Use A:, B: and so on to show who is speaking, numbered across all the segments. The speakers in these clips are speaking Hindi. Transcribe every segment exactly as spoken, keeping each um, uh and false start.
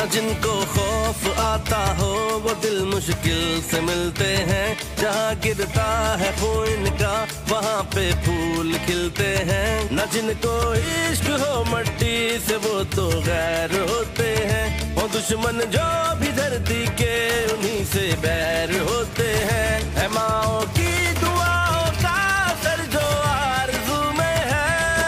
A: न जिनको खौफ आता हो वो दिल मुश्किल से मिलते हैं। जहाँ गिरता है खून का वहाँ पे फूल खिलते हैं। न जिनको इश्क हो मट्टी से वो तो गैर होते हैं। वो दुश्मन जो भी धरती के उन्हीं से बैर होते हैं। है माओ की दुआओं का असर जो आरज़ू में है,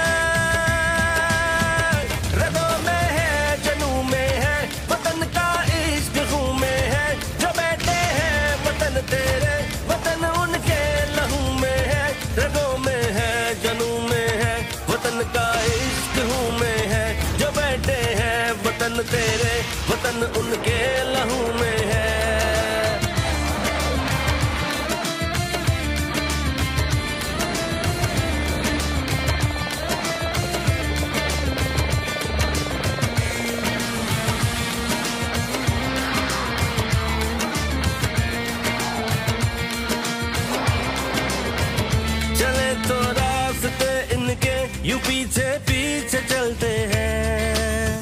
A: रगों में है, जनू में है, वतन का इश्क खून में है। जो बैठे हैं वतन तेरे, वतन उनके लहू में है। रगों में है, जनू में है, वतन का इश्क खून में है। जो बैठे हैं वतन तेरे, वतन उनके लहू में है। चले तो रास्ते इनके यूं पीछे पीछे चलते हैं।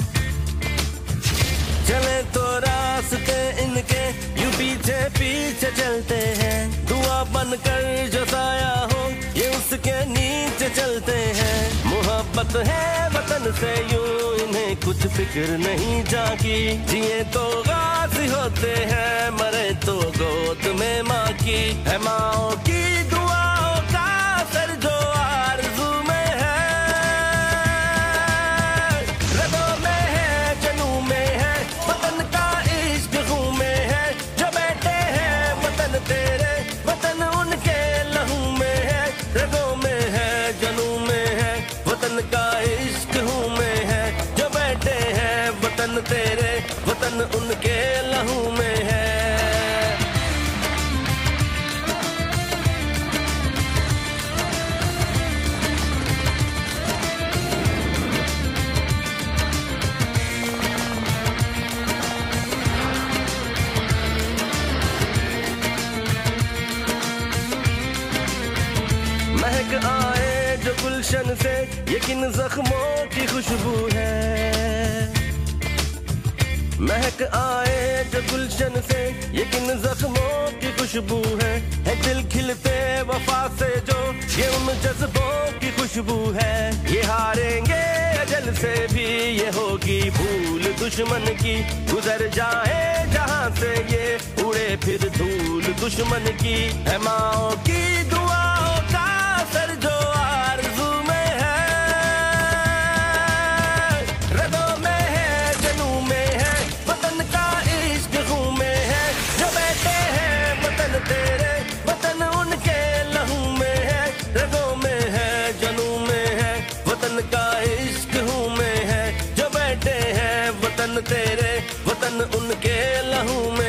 A: चले तो रास्ते इनके यूं पीछे पीछे चलते हैं। दुआ बनकर जो साया हो ये उसके नीचे चलते हैं। मोहब्बत है वतन से यूं इन्हें कुछ फिक्र नहीं जागी। जिए तो गाजी होते हैं, मरे तो गोद में माँ की। है माओ की दुआओं का असर जो आरज़ू में है, रगों में है, जनू में है, वतन का इश्क खून में है। जो बैठे हैं वतन तेरे, वतन उनके लहू में है। रगों में है, जनू में है, वतन का इश्क खून में है। जो बैठे हैं वतन तेरे, वतन उनके लहू में है। महक आए जो गुलशन से ये किन जख्मों की खुशबू है। महक आए जो गुलशन से ये किन जख्मों की खुशबू है। है दिल खिलते वफा से जो ये उन जज्बों की खुशबू है। ये हारेंगे अजल से भी ये होगी भूल दुश्मन की। गुजर जाए जहाँ से ये उड़े फिर धूल दुश्मन की। है माओ की दुआओं का असर जो आरज़ू में है, रगों में है, जनू में है, वतन का इश्क खून में है। जो बैठे हैं वतन तेरे, वतन उनके लहू में है। रगों में है, जनू में है, वतन का इश्क खून में है। जो बैठे हैं वतन तेरे, वतन उनके लहू में